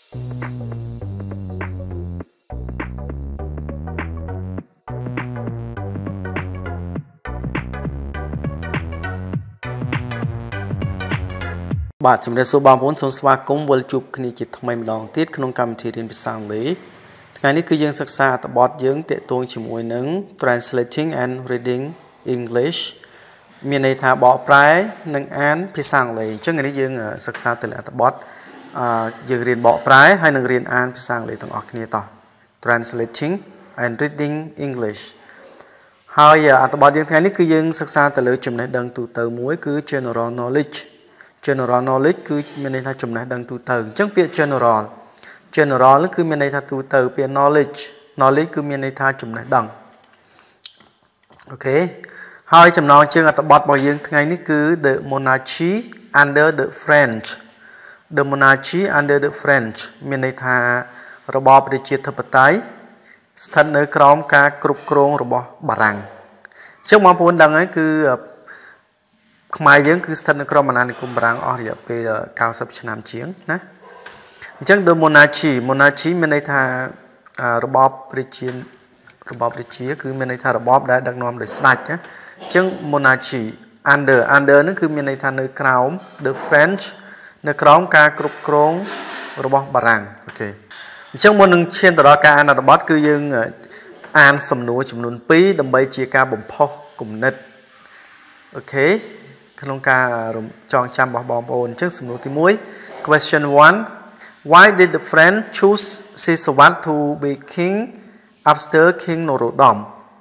បាទជំរាបសួរបងប្អូនសូមស្វាគមន៍វិលជួបគ្នាជាថ្មីម្ដងទៀតក្នុងកម្មវិធីរៀនភាសាអង់គ្លេសថ្ងៃនេះគឺយើងសិក្សាអត្ថបទយើងទាក់ទងជាមួយនឹង translating and reading English មានន័យថាបកប្រែនិងអានភាសាអង់គ្លេសអញ្ចឹងថ្ងៃនេះយើងសិក្សាទៅលើអត្ថបទយើងរៀនបកប្រែហើយនឹងរៀនអានភាសាអង់គ្លេសទាំងអស់គ្នាតោះ translating and reading English ហើយអត្ថបទយើងថ្ងៃនេះគឺយើងសិក្សាទៅលើចំណេះដឹងទូទៅមួយគឺ general knowledge general knowledge គឺមានន័យថាចំណេះដឹងទូទៅអញ្ចឹងពាក្យ general គឺមានន័យថាទូទៅពាក្យ knowledge គឺមានន័យថាចំណេះដឹងអូខេហើយចំណងជើងអត្ថបទរបស់យើងថ្ងៃនេះគឺ the monarchy under the French មានន័យថារបបប្រជាធិបតេយ្យស្ថិតនៅក្រោមការគ្រប់គ្រងរបស់បារាំងអញ្ចឹងបងប្អូនដឹងហើយគឺខ្មែរយើងគឺស្ថិតនៅក្រោមអាណានិគមបារាំងអស់រយៈពេល90ឆ្នាំជាងណាអញ្ចឹង the monarchy មានន័យថារបបប្រជាគឺមានន័យថារបបដែលដឹកនាំដោយស្ដេចណាអញ្ចឹង monarchy under ហ្នឹងគឺមានន័យថានៅក្រោម the French នៅក្រោមការគ្រប់គ្រងរបស់បារាំងអូខេអញ្ចឹងមុននឹងឈានទៅដល់ការអានអត្ថបទគឺយើងអានសំណួរចំនួន2ដើម្បីជាការបំផុសគំនិតអូខេក្នុងការចងចាំរបស់បងប្អូនអញ្ចឹងសំណួរទី1 question 1 why did the French choose Sisawat to be king after King Norodom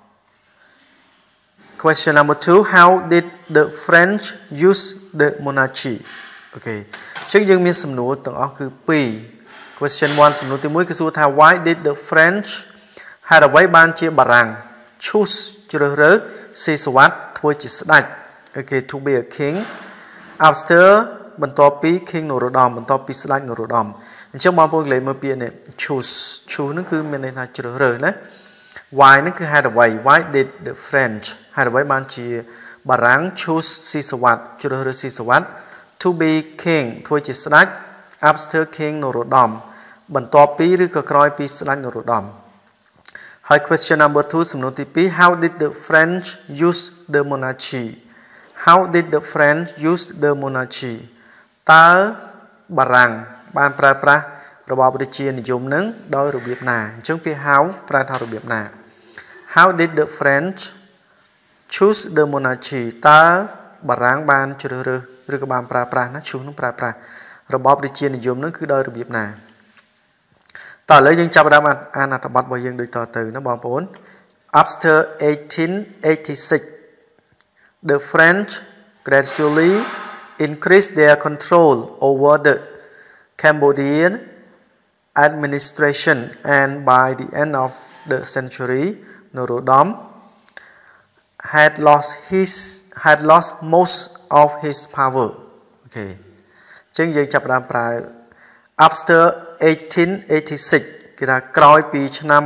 question number 2 how did the French use the monarchy អូខេអញ្ចឹងយើងមានសំណួរទាំងអស់គឺ2 question 1 សំណួរទី1គឺសួរថា why did the French ហេតុអ្វីបានជាបារាំង choose ជ្រើសរើស Sisawat ធ្វើជាស្ដេចOkay, to be a king after បន្ទាប់ពី King Norodom បន្ទាប់ពីស្ដេច Norodom អញ្ចឹងបងប្អូនលេខមើលពាក្យនេះ choose ហ្នឹងគឺមានន័យថាជ្រើសរើសណា why ហ្នឹងគឺហេតុអ្វី why did the French ហេតុអ្វីបានជាបារាំង choose Sisawat ជ្រើសរើស Sisawat to be king ធ្វើជាស្ដេច after King Norodom បន្ទាប់ពីឬក៏ក្រោយពីស្ដេច Norodom ហើយ question number 2 សំណួរទី2 how did the French use the monarchy How did the French use the monarchy តើបារាំងបានប្រើប្រាស់របបប្រជានិយមនឹងដោយរបៀបណាអញ្ចឹងពាក្យ how ប្រើថារបៀបណា How did the French choose the monarchy តើបារាំងបានជ្រើសរើសឬក៏បានប្រើប្រាស់ណា choose នឹងប្រើប្រាស់របបប្រជានិយមនឹងគឺដោយរបៀបណាតើឥឡូវយើងចាប់ផ្ដើមអានអត្ថបទរបស់យើងដូចតទៅណាបងប្អូន After 1886 The French gradually increased their control over the Cambodian administration and by the end of the century Norodom had lost most of his power. Okay. ចឹងយើងចាប់ផ្ដើមប្រើ After 1886 គឺថាក្រោយពីឆ្នាំ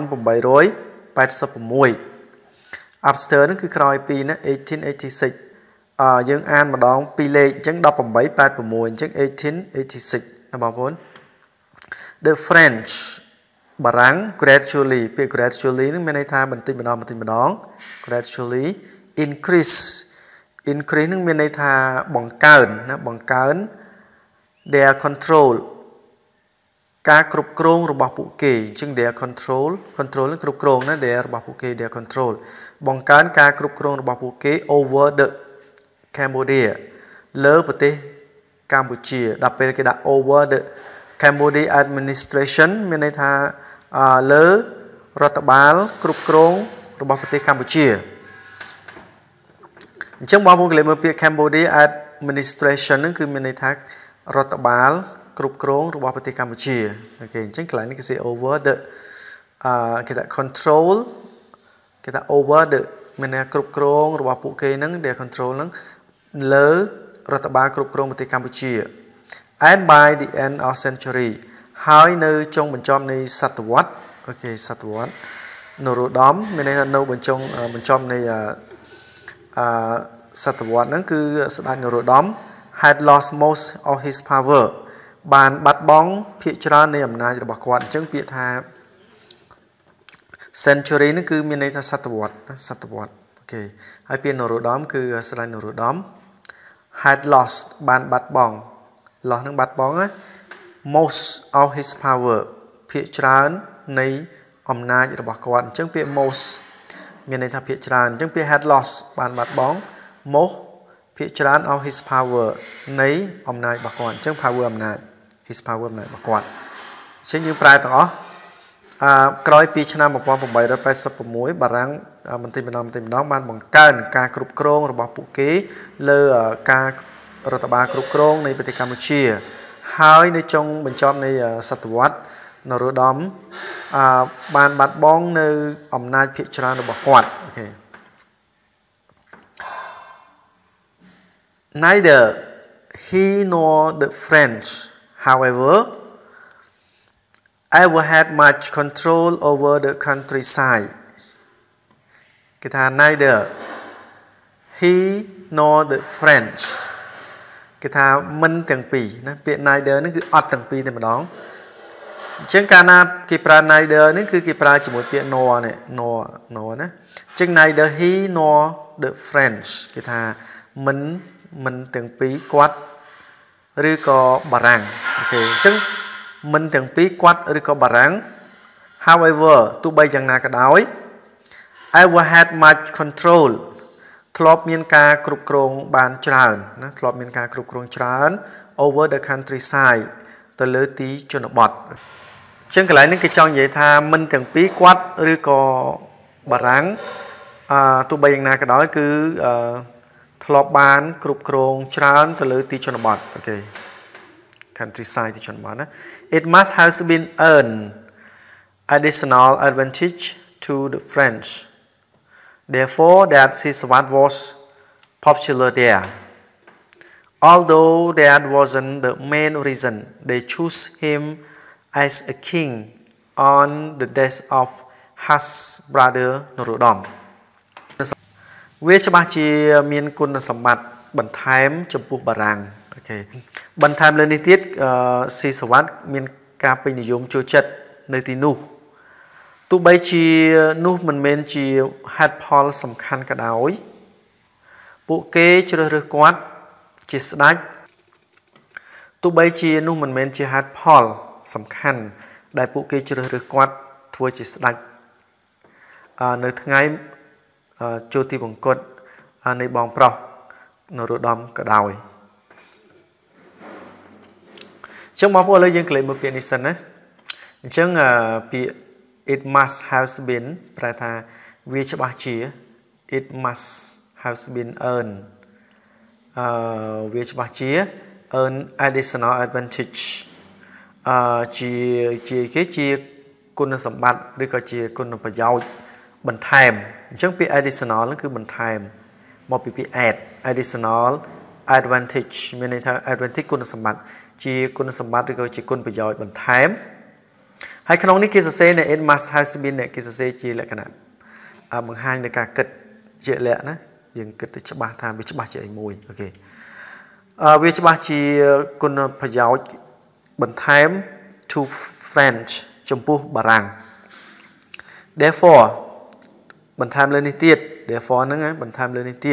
1886 After ហ្នឹងគឺក្រោយពីណា1886យើងអានម្ដងពីរលេខអញ្ចឹង1886អញ្ចឹង1886ណាបងប្អូន The French បារាំង gradually ពាក្យ gradually ហ្នឹងមានន័យថាបន្តិចម្ដង gradually increase ហ្នឹងមានន័យថាបង្កើនណាបង្កើន their control ការគ្រប់គ្រងរបស់ពួកគេអញ្ចឹង their control នឹងគ្រប់គ្រងណា their របស់ពួកគេ their control បង្កើនការគ្រប់គ្រងរបស់ពួកគេ over the Cambodia លើប្រទេសកម្ពុជាដល់ពេលគេដាក់ over the Cambodia administration មានន័យថាលើរដ្ឋបាលគ្រប់គ្រងរបស់ប្រទេសកម្ពុជាអញ្ចឹងបងប្អូនគេមើលពាក្យ Cambodia administration ហ្នឹងគឺមានន័យថារដ្ឋបាលគ្រប់គ្រងរបស់ប្រទេសកម្ពុជាអូខេអញ្ចឹងកន្លែងនេះគេ over the គេថា control គេថា over the មានន័យគ្រប់គ្រងរបស់ពួកគេហ្នឹង their control ហ្នឹងលើរដ្ឋបាលគ្រប់គ្រងប្រទេសកម្ពុជា and by the end of century ហើយនៅចុងបញ្ចប់នៃសតវត្សអូខេសតវត្ស Norodom មានន័យថានៅបញ្ចប់នៃសតវត្សហ្នឹងគឺស្ដេច Norodom had lost most of his power បានបាត់បង់ភាគច្រើននៃអំណាចរបស់គាត់អញ្ចឹងពាក្យថា century នេះគឺមានន័យថាសតវត្សអូខេហើយពាក្យ Norodom គឺស្រឡាញ់ Norodom had lost បានបាត់បង់ loss នឹងបាត់បង់ most of his power ភាគច្រើននៃអំណាចរបស់គាត់អញ្ចឹងពាក្យ most មានន័យថាភាគច្រើនអញ្ចឹងពាក្យ had lost បានបាត់បង់ most ភាគច្រើន of his power នៃអំណាចរបស់គាត់អញ្ចឹង power អំណាច his power អំណាចរបស់គាត់អញ្ចឹងយើងប្រែទាំងអស់ក្រោយពីឆ្នាំ 1886 បារាំងបន្តិចម្ដងបានបង្កើនការគ្រប់គ្រងរបស់ពួកគេលើការរដ្ឋបាលគ្រប់គ្រងនៃប្រទេសកម្ពុជាហើយនៅចុងបញ្ចប់នៃសតវត្ស Norodom បានបាត់បង់នៅអំណាចភាគច្រើនរបស់គាត់អូខេ Neither he nor the French however ever had much control over the countryside គេថា neither he nor the French គេថាមិនទាំងពីរណាពាក្យ neither នេះគឺអត់ទាំងពីរតែម្ដងអញ្ចឹងកាលណាគេប្រើ neither នេះគឺគេប្រើជាមួយពាក្យ nor នេះ nor ណាអញ្ចឹង neither he nor the French គេថាមិនទាំងពីរគាត់ឬក៏បារាំងអូខេអញ្ចឹងមិនទាំងពីរគាត់ឬក៏បារាំង however ទោះបីយ៉ាងណាក៏ដោយ ever had much control ធ្លាប់មានការគ្រប់គ្រងបានច្រើនណាធ្លាប់មានការគ្រប់គ្រងច្រើន over the countryside ទៅលើទីជនបទអញ្ចឹងកន្លែងនេះគេចង់និយាយថាមិនទាំងពីរគាត់ឬក៏បារាំងទោះបីយ៉ាងណាក៏ដោយគឺធ្លាប់បានគ្រប់គ្រងច្រើនទៅលើទីជនបទអូខេ countryside ទីជនបទណា it must have been earned additional advantage to the French therefore that Siswat was popular there although that wasn't the main reason they chose him as a king on the death of Huss brother Norodom វាច្បាស់ជាមានគុណសម្បត្តិបន្ថែមចំពោះបារាំងអូខេបន្ថែមលើនេះទៀតស៊ីសវ័តមានការពេញនិយមចូលចិត្តនៅទីនោះទោះបីជានោះមិនមែនជាហេតុផលសំខាន់ក៏ដោយពួកគេជ្រើសរើសគាត់ជាស្ដេចទោះបីជានោះមិនមែនជាហេតុផលសំខាន់ដែលពួកគេជ្រើសរើសគាត់ធ្វើជាស្ដេចនៅថ្ងៃចូលទីបង្គត់នៃបងប្រុស Norodom ក៏ដោយអញ្ចឹងបងប្អូនឥឡូវយើងក្លែងមើលពាក្យនេះសិនណាអញ្ចឹងពាក្យ it must have been ប្រែថាវាច្បាស់ជា it must have been earned វាច្បាស់ជា earn additional advantage ជាគុណសម្បត្តិឬក៏ជាគុណប្រយោជន៍បន្ថែមអញ្ចឹងពាក្យ additional ហ្នឹងគឺបន្ថែមមកពីពាក្យ add additional advantage មានន័យថា advantage គុណសម្បត្តិជាគុណសម្បត្តិឬក៏ជាគុណប្រយោជន៍បន្ថែមហើយក្នុងនេះគេសរសេរនៅ it must have been គេសរសេរជាលក្ខណៈបង្ហាញនៃការគិតជាលក្ខណៈយើងគិតទៅច្បាស់ថាវាច្បាស់ជាអីមួយអូខេវាច្បាស់ជាគុណប្រយោជន៍បន្ថែម to French ចំពោះបារាំង therefore បន្ថែមលើនេះទៀត therefore ហ្នឹងបន្ថែមលើនេះទៀត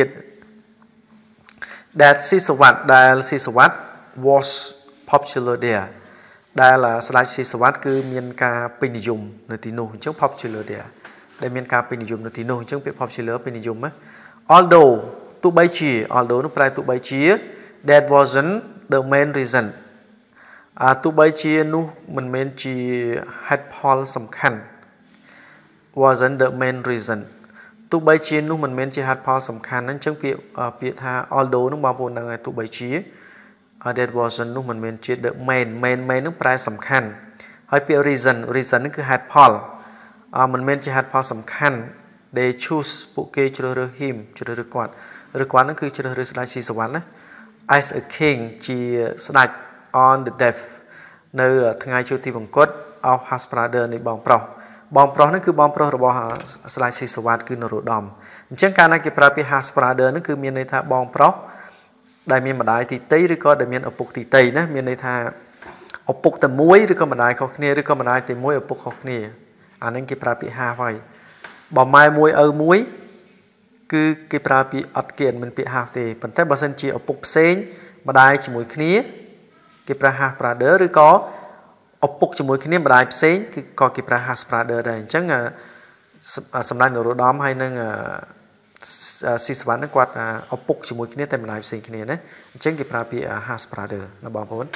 that Siswat ដែល Siswat was popular there ដែលស្ដេច Siswat គឺមានការពេញនិយមនៅទីនោះអញ្ចឹង popular there ដែលមានការពេញនិយមនៅទីនោះអញ្ចឹងពាក្យ popular ពេញនិយមណា although ទោះបីជា although នោះប្រែទោះបីជា that wasn't the main reason ទោះបីជានោះមិនមែនជាហេតុផលសំខាន់ wasn't the main reason ទោះបីជានោះមិនមែនជាហេតុផលសំខាន់ហ្នឹងអញ្ចឹងពាក្យថា although នោះបងប្អូនដឹងហើយទោះបីជា that wasn't នោះមិនមែនជា the main ហ្នឹងប្រែសំខាន់ហើយពាក្យ reason ហ្នឹងគឺហេតុផលមិនមែនជាហេតុផលសំខាន់ they choose ពួកគេជ្រើសរើស him ជ្រើសរើសគាត់ឬគាត់ហ្នឹងគឺជ្រើសរើសស្ដេចស៊ីសវ័តណា as a king ជាស្ដេច on the death នៅថ្ងៃចូលទីបង្គត់ of Huss brother នៃបងប្រុសហ្នឹងគឺបងប្រុសរបស់ស្ដេចស៊ីសវ័តគឺ Norodom អញ្ចឹងកាលណាគេប្រើពាក្យ Huss brother ហ្នឹងគឺមានន័យថាបងប្រុសដែលមានម្ដាយទីតីឬក៏ដែលមានឪពុកទីតីណាមានន័យថាឪពុកតែមួយឬក៏ម្ដាយខុសគ្នាឬក៏ម្ដាយតែមួយឪពុកខុសគ្នាអានឹងគេប្រើពាក្យ have ហើយបើម៉ែមួយឪមួយគឺគេប្រើពាក្យអត់គេមិនពាក្យ have ទេប៉ុន្តែបើសិនជាឪពុកផ្សេងម្ដាយជាមួយគ្នាគេប្រើ have brother ឬក៏ឪពុកជាមួយគ្នាម្ដាយផ្សេងគឺក៏គេប្រើ has brother ដែរអញ្ចឹងសម្ដេចនរោត្តមហើយនឹងស៊ីសវណ្ណគាត់ឪពុកជាមួយគ្នាតែម្ដាយផ្សេងគ្នាណាអញ្ចឹងគេប្រើពាក្យ has brother ណាបងប្អូន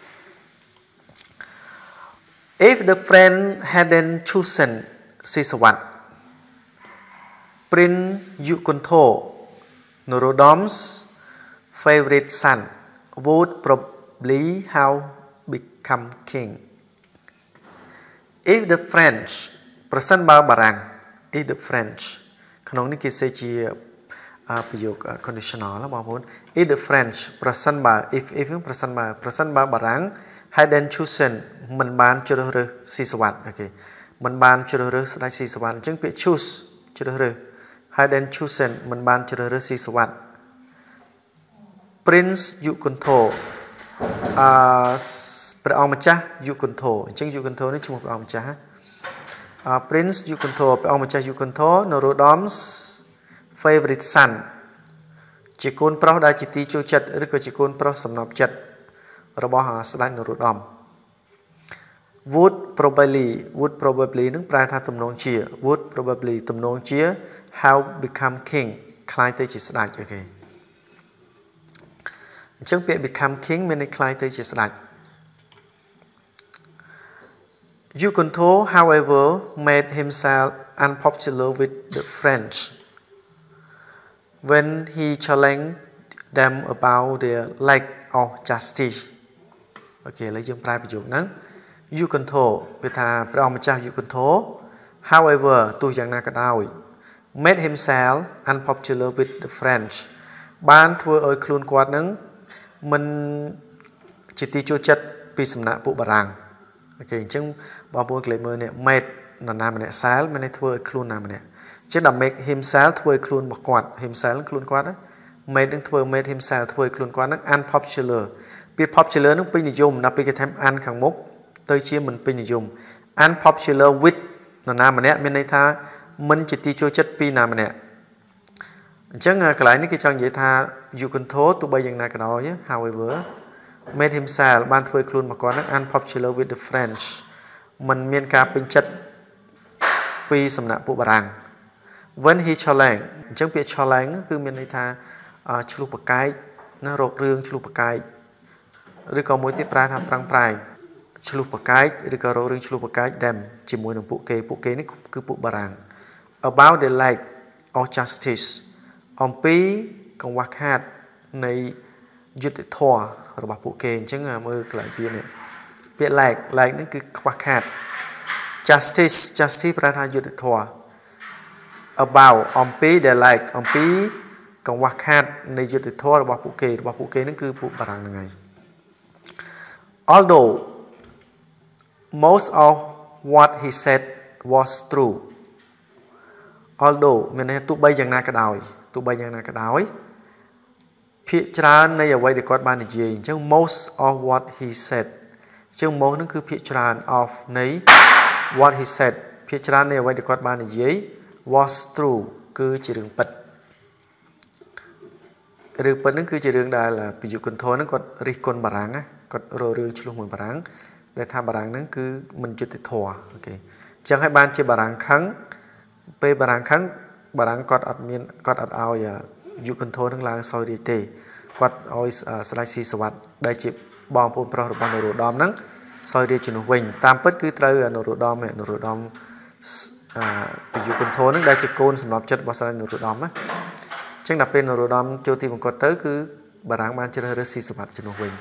If the friend hadn't chosen Sisawat, Prince Yukuntho, Norodam's favorite son, would probably have become king. If the French, present by Barang, if the French, ក្នុងនេះគេសេជា ប្រយោគ conditional ណាបងប្អូន if the French present by if present by Barang hadn't chosen មិនបានជ្រើសរើសស៊ីសវត្តអូខេមិនបានជ្រើសរើសស្ដេចស៊ីសវត្តអញ្ចឹងពាក្យ choose ជ្រើសរើស hadn't chosen មិនបានជ្រើសរើសស៊ីសវត្ត Prince Yukuntho ព្រះអង្គម្ចាស់ Yukuntho អញ្ចឹង Yukuntho នេះឈ្មោះព្រះអង្គម្ចាស់Prince Yukuntho ព្រះអង្គម្ចាស់ Yukuntho Norodam's favorite son ជាកូនប្រុសដែលជាទីចូលចិត្តឬក៏ជាកូនប្រុសសំណប់ចិត្តរបស់ស្ដេចនរោត្តម would probably នឹងប្រែថាទំនងជា would probably ទំនងជា have become king ខ្លាយទៅជាស្ដេចអូខេអញ្ចឹងពាក្យ become king មានន័យខ្លាយទៅជាស្ដេច Yukuntho however made himself unpopular with the French when he challenged them about their lack of justice អូខេឥឡូវយើងប្រែប្រយោគហ្នឹង Yukuntho វាថាព្រះអង្គម្ចាស់ Yukuntho however ទោះយ៉ាងណាក៏ដោយ made himself unpopular with the French បានធ្វើឲ្យខ្លួនគាត់ហ្នឹងមិនជាទីចូលចិត្តពីសំណាក់ពួកបារាំងអូខេអញ្ចឹងបងប្អូនក្លេមើលនេះ made នរណាម្នាក់ self មានន័យធ្វើឲ្យខ្លួនណាម្នាក់អញ្ចឹងដល់ make himself ធ្វើឲ្យខ្លួនរបស់គាត់ himself ខ្លួនគាត់ណា made នឹងធ្វើ made himself ធ្វើឲ្យខ្លួនគាត់ហ្នឹង unpopular ពាក្យ popular នឹងពេញនិយមដល់ពេលគេថា un ខាងមុខទៅជាមិនពេញនិយម unpopular with នរណាម្នាក់មានន័យថាមិនជាទីចូលចិត្តពីណាម្នាក់អញ្ចឹងកន្លែងនេះគេចង់និយាយថា Yukuntho ទោះបីយ៉ាងណាក៏ដោយ however made himself បានធ្វើខ្លួនមកគាត់ហ្នឹង unpopular with the French មិនមានការពេញចិត្តពីសំណាក់ពួកបារាំង when he challenge អញ្ចឹងពាក្យ challenge គឺមានន័យថាឆ្លុះប្រកែកណារករឿងឆ្លុះប្រកែកឬក៏មួយទៀតប្រែថាប្រឹងប្រែងឆ្លុះប្រកែកឬក៏រករឿងឆ្លុះប្រកែក them ជាមួយនឹងពួកគេនេះគឺពួកបារាំង about the lack of justice អំពីកង្វះខាតនៃយុត្តិធម៌របស់ពួកគេអញ្ចឹងមើលកន្លែងពាក្យនេះពាក្យ lack ហ្នឹងគឺខ្វះខាត justice ប្រែថាយុត្តិធម៌ about អំពី the lack អំពីកង្វះខាតនៃយុត្តិធម៌របស់ពួកគេហ្នឹងគឺពួកបារាំងហ្នឹងហើយ although most of what he said was true although មានន័យថាទោះបីយ៉ាងណាក៏ដោយភាគច្រើននៃអ្វីដែលគាត់បាននិយាយអញ្ចឹង most of what he said អញ្ចឹង most ហ្នឹងគឺភាគច្រើន of នៃ what he said ភាគច្រើននៃអ្វីដែលគាត់បាននិយាយ was true គឺជារឿងពិតរឿងពិតហ្នឹងគឺជារឿងដែលពីយុគន្ធរហ្នឹងគាត់រិះគន់បារាំងណាគាត់រករឿងឆ្លោះមួយបារាំងដែលថាបារាំងហ្នឹងគឺមិនយុត្តិធម៌អូខេអញ្ចឹងហើយបានជាបារាំងខឹងពេលបារាំងខឹងបារាំងគាត់អត់ឲ្យយុគន្ធរហ្នឹងឡើងសោយរាជទេគាត់ឲ្យស្ដេចស៊ីសវត្តដែលជាបងប្អូនប្រុសរបស់នរោត្តមហ្នឹងសោយរាជជំនួសវិញតាមពិតគឺត្រូវនរោត្តមពីយុគន្ធរហ្នឹងដែលជាកូនសម្រាប់ចិត្តរបស់ស្ដេចនរោត្តមណាអញ្ចឹងដល់ពេលនរោត្តមចូលទីបង្គាប់ទៅគឺបារាំងបានជ្រើសរើសស៊ីសវត្តជំនួសវិញ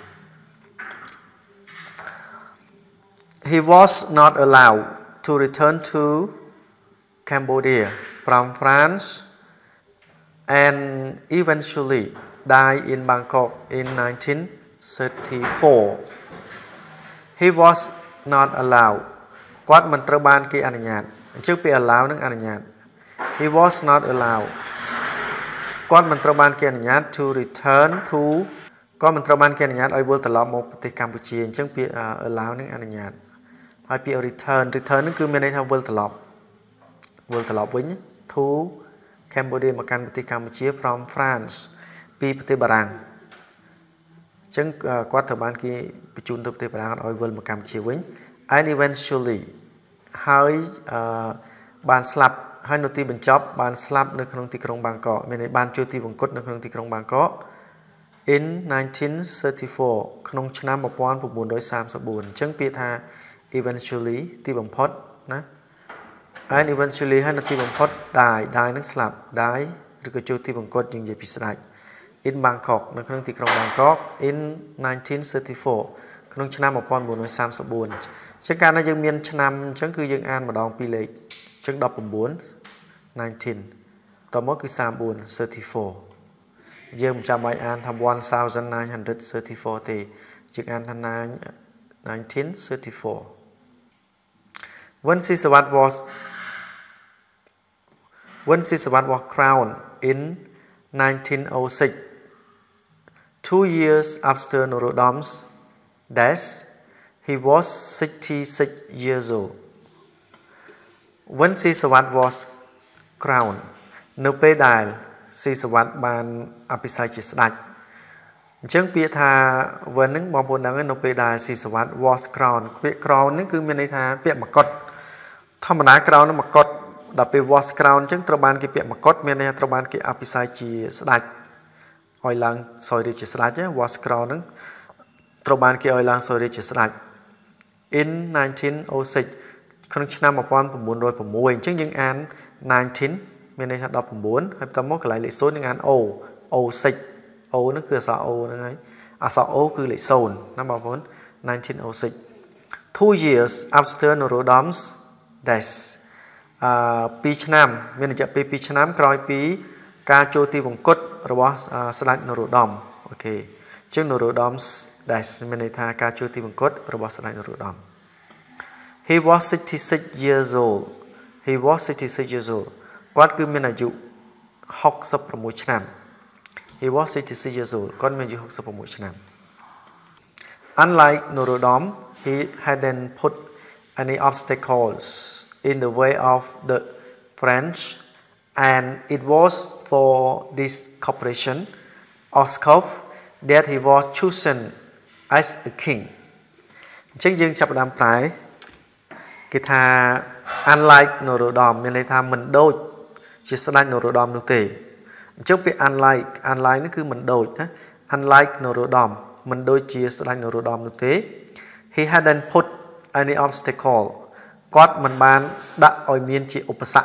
He was not allowed to return to Cambodia from France and eventually died in Bangkok in 1934. He was not allowed គាត់មិនត្រូវបានគេអនុញ្ញាតអញ្ចឹងពេល allow នឹងអនុញ្ញាត He was not allowed គាត់មិនត្រូវបានគេអនុញ្ញាត to return to ก็มันត្រូវបានគេអនុញ្ញាតឲ្យវិលត្រឡប់មកប្រទេសកម្ពុជាអញ្ចឹងពាក្យ allow នឹងអនុញ្ញាតហើយពាក្យ return នឹងគឺមានន័យថាវិលត្រឡប់វិញ to Cambodia មកកាន់ប្រទេសកម្ពុជា from France ពីប្រទេសបារាំងអញ្ចឹងគាត់ត្រូវបានគេបញ្ជូនទៅប្រទេសបារាំងឲ្យវិលមកកម្ពុជាវិញ and eventually ហើយបានស្លាប់ហើយនៅទីបញ្ចប់បានស្លាប់នៅក្នុងទីក្រុងបាងកកមានន័យបានជួបទីវង្គតនៅក្នុងទីក្រុងបាងកក in 1934 ក្នុងឆ្នាំ 1934 អញ្ចឹងពាក្យថា eventually ទីបំផុតណា and eventually ហើយនៅទីបំផុត die នឹងស្លាប់ die ឬក៏ជួបទីវង្គតយើងនិយាយពីស្ដេច in Bangkok នៅក្នុងទីក្រុងបាងកក in 1934 ក្នុងឆ្នាំ 1934 អញ្ចឹងកាលណាយើងមានឆ្នាំអញ្ចឹងគឺយើងអានម្ដងពីរលេខអញ្ចឹង 19 19 តមកគឺ 34 យើងមិនចាំបាច់អានថា 1934 ទេយើងអានថា 1934 When Sisawat was crowned in 1906 2 years after Norodom's death he was 66 years old When Sisawat was crowned នៅពេលដែលស៊ីសវត្តបានអភិសេកជាស្ដេចអញ្ចឹងពាក្យថា when ហ្នឹងបងប្អូនដឹងនៅពេលដែលស៊ីសវត្ត was crowned ពាក្យ crown ហ្នឹងគឺមានន័យថាពាក្យមកុដធម្មតា crown ហ្នឹងមកុដដល់ពេល was crowned អញ្ចឹងត្រូវបានគេពាក្យមកុដមានន័យថាត្រូវបានគេអភិសេកជាស្ដេចឲ្យឡើងសោយរាជជាស្ដេច was crowned ហ្នឹងត្រូវបានគេឲ្យឡើងសោយរាជជាស្ដេច in 1906 ក្នុងឆ្នាំ 1906 អញ្ចឹងយើងអាន 19 មានន័យថា 19 ហើយបន្តមកកន្លែងលេខ 0 នឹងអាន O 06 O ហ្នឹងគឺអក្សរ O ហ្នឹងហើយអក្សរ O គឺលេខ 0 ណាបងប្អូន 1906 2 years after Norodom's death 2 ឆ្នាំមានរយៈពេល 2 ឆ្នាំក្រោយពីការចូលទីវង្គតរបស់ស្ដេច Norodom អូខេអញ្ចឹង Norodom's death មានន័យថាការចូលទីវង្គតរបស់ស្ដេច Norodom He was 66 years old គាត់គឺមានអាយុ 66 ឆ្នាំ He was 66 years old គាត់មានអាយុ 66 ឆ្នាំ Unlike Norodom he hadn't put any obstacles in the way of the French and it was for this cooperation Oscov that he was chosen as a king អញ្ចឹងយើងចាប់ផ្ដើមប្រែគេថា unlike Norodom មានន័យថាមិនដូចជាស្ដេច Norodom នោះទេអញ្ចឹងពាក្យ unlike នេះគឺមិនដូចណា unlike Norodom មិនដូចជាស្ដេច Norodom នោះទេ he hadn't put any obstacle គាត់មិនបានដាក់ឲ្យមានជាឧបសគ្គ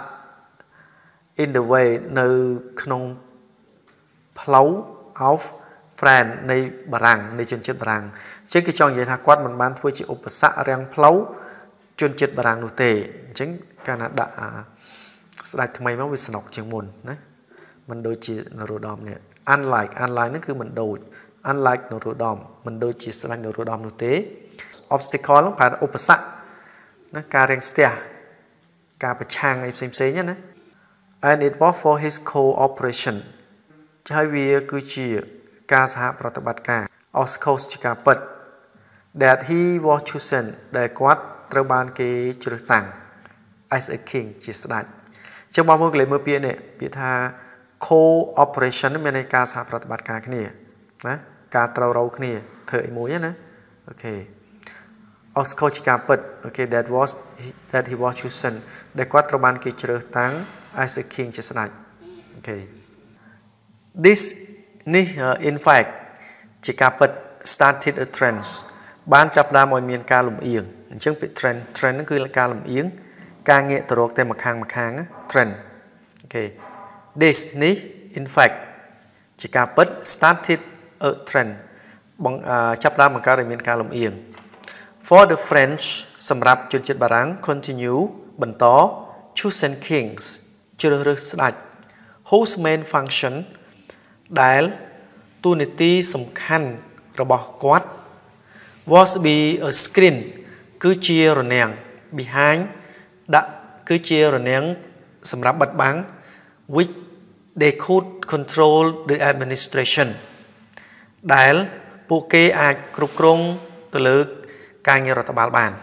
in the way នៅក្នុងផ្លូវ of France នៃបារាំងនៃជនជាតិបារាំងអញ្ចឹងគេចង់និយាយថាគាត់មិនបានធ្វើជាឧបសគ្គរាំងផ្លូវជនជាតិបារាំងនោះទេអញ្ចឹងកាលណាដាក់ស្ដេចថ្មីមកវាស្នុកជាងមុនណាមិនដូចជា Norodom នេះ unlike ហ្នឹងគឺមិនដូច unlike Norodom មិនដូចជាស្ដេច Norodom នោះទេ obstacle ហ្នឹងប្រែថាឧបសគ្គណាការរាំងស្ទះការប្រឆាំងអីផ្សេងៗណា and it was for his cooperation ហើយវាគឺជាការសហប្រតិបត្តិការ Oscos ជាការពិត that he was chosen ដែលគាត់ត្រូវបានគេជ្រើសតាំង as a king ជាស្ដេចចឹងបងប្អូនកន្លែងមើលពាក្យនេះពាក្យថា cooperation មានន័យការសហប្រតិបត្តិការគ្នាណាការត្រូវរោគ្នាធ្វើអីមួយណាអូខេ Osco ជាការពិតអូខេ that he was chosen ដែលគាត់ត្រូវបានគេជ្រើសតាំង as a king ជាស្ដេចអូខេ this នេះ in fact ជាការពិត started a trend បានចាប់ផ្ដើមឲ្យមានការលំអៀងអញ្ចឹងពាក្យ trend ហ្នឹងគឺការលំអៀងការងាកទៅរកតែម្ខាង trend អូខេ this នេះ in fact ជាការពិត started a trend ចាប់ផ្ដើមបង្កើតឲ្យមានការលំអៀង for the French សម្រាប់ជនជាតិបារាំង continue បន្ត chosen kings ជ្រើសរើសស្ដេច whose main function ដែលតួនាទីសំខាន់របស់គាត់ was be a screen គឺជារនាំង behind ដាក់គឺជារនាំងសម្រាប់បិទបាំង which they could control the administration ដែលពួកគេអាចគ្រប់គ្រងទៅលើការងាររដ្ឋបាលបាន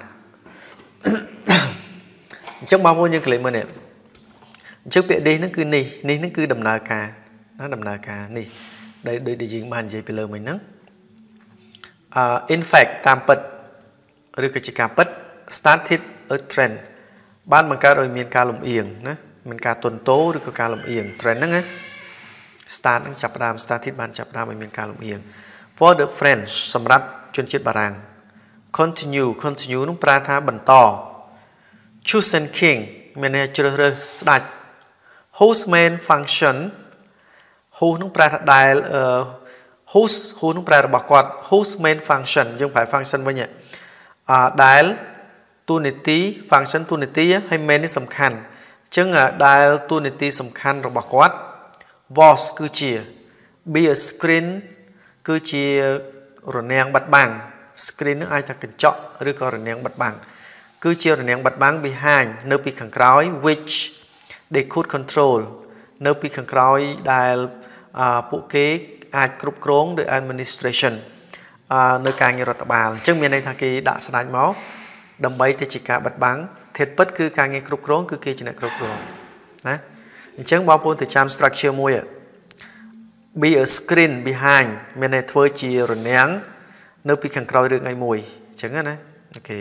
អញ្ចឹងបងប្អូនយើងកលេចមើលនេះអញ្ចឹងពាក្យ this ហ្នឹងគឺនេះហ្នឹងគឺដំណើរការណាដំណើរការនេះដែលយើងបាននិយាយពីលើមិញហ្នឹងin fact តាមពិតឬក៏ជាការពិត started a trend បានបង្កើតឲ្យមានការលំអៀងណាមានការទន់តូឬក៏ការលំអៀង trend ហ្នឹងណា start ហ្នឹងចាប់ផ្ដើម started បានចាប់ផ្ដើមឲ្យមានការលំអៀង for the French សម្រាប់ជនជាតិបារាំង continue នោះប្រែថាបន្ត chosen king មានន័យជ្រើសរើសស្ដេច whose main function whose នោះប្រែថាដែល whose នោះប្រែរបស់គាត់ whose main function យើងប្រែ function វិញដែលទូនីតិ function ទូនីតិហើយ main នេះសំខាន់អញ្ចឹងដែលទូនីតិសំខាន់របស់គាត់ was គឺជា be a screen គឺជារនាំងបិទបាំង screen នឹងអាចថាកញ្ចក់ឬក៏រនាំងបិទបាំងគឺជារនាំងបិទបាំង behind នៅពីខាងក្រោយ which they could control នៅពីខាងក្រោយដែលពួកគេអាចគ្រប់គ្រងដោយ administration នៅការងាររដ្ឋបាលអញ្ចឹងមានន័យថាគេដាក់ស្ដេចមកដើម្បីទៅជាការបិទបាំងធាតុពិតគឺការងារគ្រប់គ្រងគឺគេជាអ្នកគ្រប់គ្រងណាអញ្ចឹងបងប្អូនទៅចាំ structure មួយ be a screen behind មានន័យធ្វើជារនាំងនៅពីខាងក្រោយរឿងអីមួយអញ្ចឹងណាអូខេ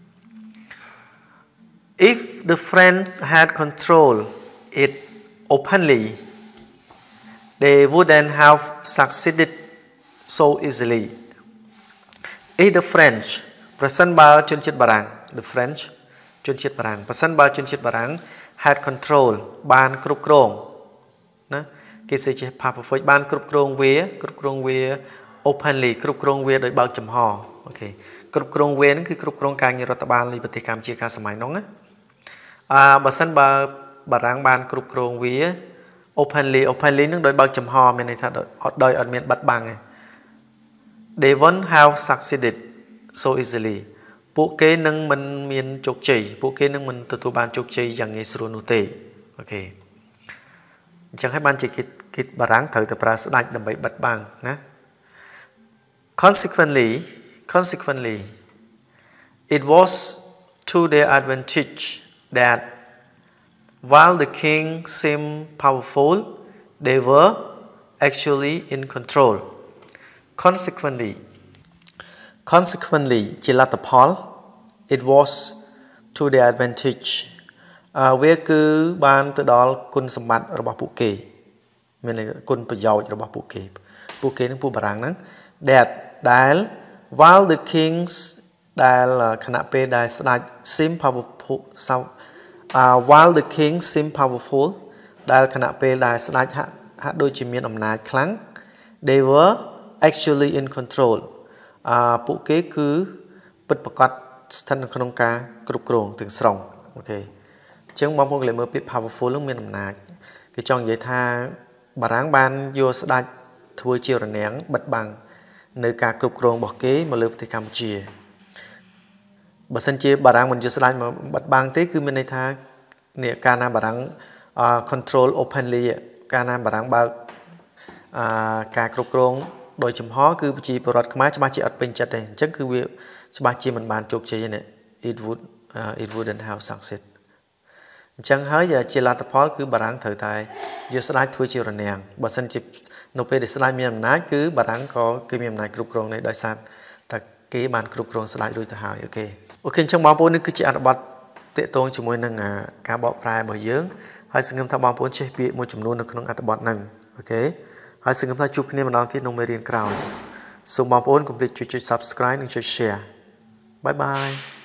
if the French had control it openly they wouldn't have succeeded so easily if the French ប្រសិនបើជនជាតិបារាំង the French ជនជាតិបារាំងប្រសិនបើជនជាតិបារាំង had control បានគ្រប់គ្រងណាគេសេជា perfect បានគ្រប់គ្រងវា openly គ្រប់គ្រងវាដោយបើកចំហអូខេគ្រប់គ្រងវាហ្នឹងគឺគ្រប់គ្រងការងាររដ្ឋបាលនៃប្រទេសកម្ពុជាកាលសម័យនោះណាបើសិនបើបារាំងបានគ្រប់គ្រងវា openly ហ្នឹងដោយបើកចំហមានន័យថាដោយអត់មានបិទបាំងទេ they won't have succeeded so easily ពួកគេនឹងមិនមានជោគជ័យពួកគេនឹងមិនទទួលបានជោគជ័យយ៉ាងងាយស្រួលនោះទេអូខេអញ្ចឹងហើយបានជាគេបារាំងត្រូវតែប្រើស្ដេចដើម្បីបិទបាំងណា consequently it was to their advantage that while the king seemed powerful they were actually in control consequently ជាលទ្ធផល it was to their advantage វាគឺបានទៅដល់គុណសម្បត្តិរបស់ពួកគេមានន័យគុណប្រយោជន៍របស់ពួកគេនឹងពួកបារាំងហ្នឹងដែល while the kings ដែលគណៈពេលដែលស្ដេច seem powerful while the king seem powerful ដែលគណៈពេលដែលស្ដេចហាក់ដូចជាមានអំណាចខ្លាំង they were actually in control ពួកគេគឺពិតប្រាកដស្ថិតនៅក្នុងការគ្រប់គ្រងទាំងស្រុងអូខេអញ្ចឹងបងប្អូនក៏លើមើលពាក្យ powerful នឹងមានអំណាចគេចង់និយាយថាបារាំងបានយកស្ដេចធ្វើជារនាំងបិទបាំងនៅការគ្រប់គ្រងរបស់គេមកលើប្រទេសកម្ពុជាបើសិនជាបារាំងមិនយកស្ដេចមកបិទបាំងទេគឺមានន័យថានេះកាលណាបារាំងcontrol openly កាលណាបារាំងបើកការគ្រប់គ្រងដោយចំហគឺប្រជាពលរដ្ឋខ្មែរច្បាស់ជាអត់ពេញចិត្តទេអញ្ចឹងគឺវាច្បាស់ជាមិនបានជោគជ័យទេ it wouldn't have succeed អញ្ចឹងហើយជាលទ្ធផលគឺបារាំងត្រូវតែយកស្ដេចធ្វើជារនាំងបើសិនជានៅពេលដែលស្ដេចមានអំណាចគឺបារាំងក៏គេមានអំណាចគ្រប់គ្រងដែរដោយសារតែគេបានគ្រប់គ្រងស្ដេចរួចទៅហើយអូខេអញ្ចឹងបងប្អូននេះគឺជាអត្ថបទទាក់ទងជាមួយនឹងការបកប្រែរបស់យើងហើយសង្ឃឹមថាបងប្អូនចេះពាក្យមួយចំនួននៅក្នុងអត្ថបទហ្នឹងអូខេហើយសង្ឃឹមថាជួបគ្នាម្ដងទៀតក្នុងមេរៀនក្រោយសូមបងប្អូនកុំភ្លេចជួយ Subscribe និងជួយ Share Bye bye